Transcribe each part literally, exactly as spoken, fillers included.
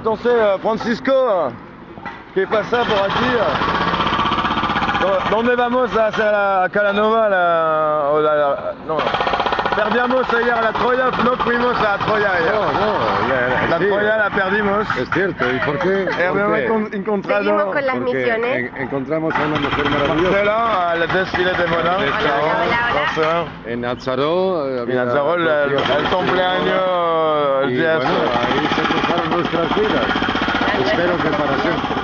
entonces Francisco, ¿qué pasa por aquí? ¿Dónde vamos hacia la Calanova? La, o la, la, no, perdimos ayer la Troya, no fuimos a Troya ayer. No, no, la, La sí, Troya la perdimos. es cierto, ¿y por qué? Habíamos ¿Por qué? encontrado Seguimos con las Porque misiones. en- encontramos a una mujer maravillosa. Marcela al desfile de moda. Hola, hola, hola. En Nazaró. eh, En había Nazaró, el, dos el, días de el cumpleaños, el Y día bueno, ahí se cruzaron nuestras vidas. Espero que para siempre.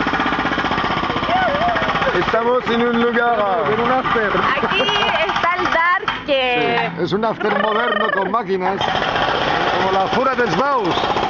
Estamos en un lugar. En un after. Aquí está el Dark que... Es un after moderno con máquinas, como la Fura des Baus.